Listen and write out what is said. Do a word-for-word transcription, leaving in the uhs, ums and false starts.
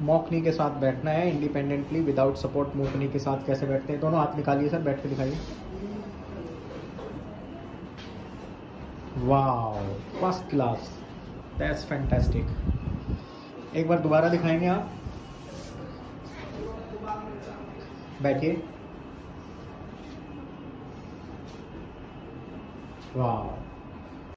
Mock नी के साथ बैठना है independently without support. Move knee के साथ कैसे बैठते हैं, दोनों हाथ निकालिए सर, बैठ के दिखाइए। Wow, first class, that's fantastic. एक बार दोबारा दिखाएंगे आप, बैठिए। वाओ।